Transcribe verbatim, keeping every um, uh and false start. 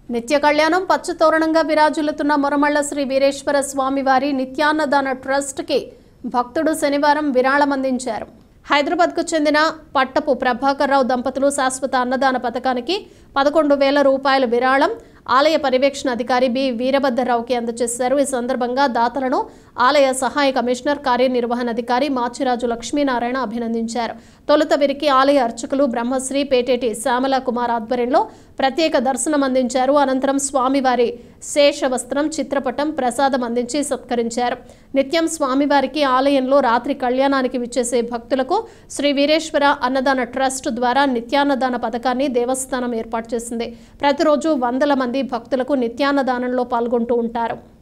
నిత్య కళ్యాణం పచ్చతోరణంగా విరాజిల్లుతున్న మొరమళ్ళ శ్రీ వీరేశ్వర స్వామివారి నిత్యాన్నదాన ట్రస్ట్కి భక్తుడు శనివారం విరాళం అందించారు. హైదరాబాద్కు చెందిన పట్టపు ప్రభాకర్ రావు దంపతులు శాశ్వత అన్నదాన పథకానికి పదకొండు వేల రూపాయల విరాళం ఆలయ పర్యవేక్షణ అధికారి బి వీరభద్రరావుకి అందజేశారు. ఈ సందర్భంగా దాతలను ఆలయ సహాయ కమిషనర్ కార్యనిర్వహణాధికారి మాచిరాజు లక్ష్మీనారాయణ అభినందించారు. తొలుత వీరికి ఆలయ అర్చకులు బ్రహ్మశ్రీ పేటేటి శ్యామల కుమార్ ఆధ్వర్యంలో ప్రత్యేక దర్శనం అందించారు. అనంతరం స్వామివారి శేషవస్త్రం చిత్రపటం ప్రసాదం అందించి సత్కరించారు. నిత్యం స్వామివారికి ఆలయంలో రాత్రి కళ్యాణానికి విచ్చేసే భక్తులకు శ్రీ వీరేశ్వర అన్నదాన ట్రస్ట్ ద్వారా నిత్యాన్నదాన పథకాన్ని దేవస్థానం ఏర్పాటు చేసింది. ప్రతిరోజు వందల మంది భక్తులకు నిత్యాన్నదానంలో పాల్గొంటూ ఉంటారు.